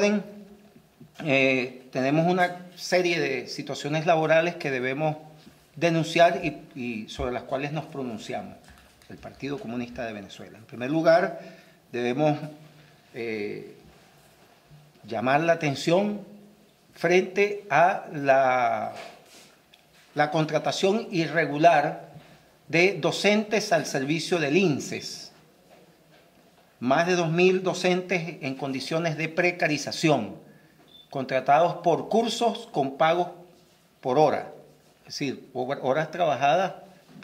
orden, tenemos una serie de situaciones laborales que debemos denunciar y sobre las cuales nos pronunciamos, el Partido Comunista de Venezuela. En primer lugar, debemos llamar la atención frente a la contratación irregular de docentes al servicio del INSES. Más de 2.000 docentes en condiciones de precarización, contratados por cursos con pagos por hora. Es decir, por horas trabajadas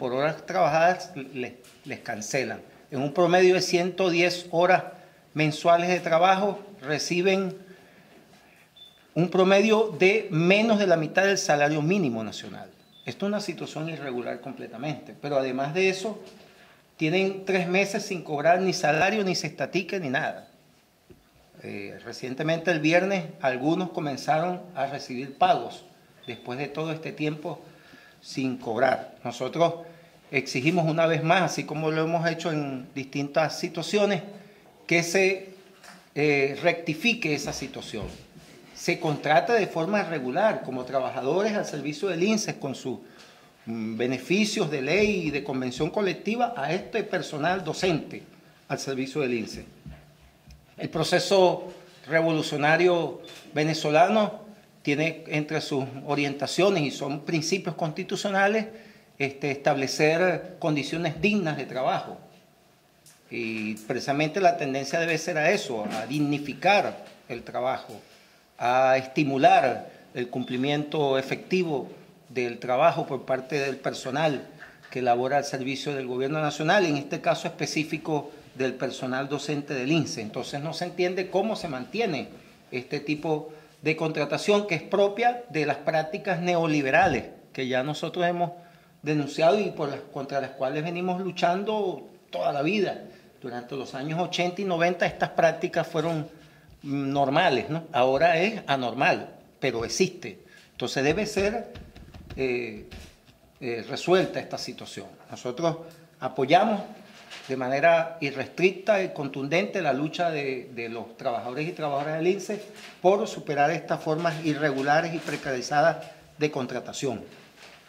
les cancelan. En un promedio de 110 horas mensuales de trabajo reciben un promedio de menos de la mitad del salario mínimo nacional. Esto es una situación irregular completamente, pero además de eso, tienen 3 meses sin cobrar ni salario, ni cestatique, ni nada. Recientemente, el viernes, algunos comenzaron a recibir pagos después de todo este tiempo sin cobrar. Nosotros exigimos una vez más, así como lo hemos hecho en distintas situaciones, que se rectifique esa situación. Se contrata de forma regular como trabajadores al servicio del INSES con sus beneficios de ley y de convención colectiva a este personal docente al servicio del INSES. El proceso revolucionario venezolano tiene entre sus orientaciones, y son principios constitucionales, establecer condiciones dignas de trabajo. Y precisamente la tendencia debe ser a eso, a dignificar el trabajo, a estimular el cumplimiento efectivo del trabajo por parte del personal que labora al servicio del gobierno nacional, en este caso específico del personal docente del INSEE. Entonces no se entiende cómo se mantiene este tipo de contratación que es propia de las prácticas neoliberales que ya nosotros hemos denunciado y contra las cuales venimos luchando toda la vida. Durante los años 80 y 90 estas prácticas fueron normales, ¿no? Ahora es anormal, pero existe. Entonces debe ser resuelta esta situación. Nosotros apoyamos de manera irrestricta y contundente la lucha de los trabajadores y trabajadoras del INSEE por superar estas formas irregulares y precarizadas de contratación.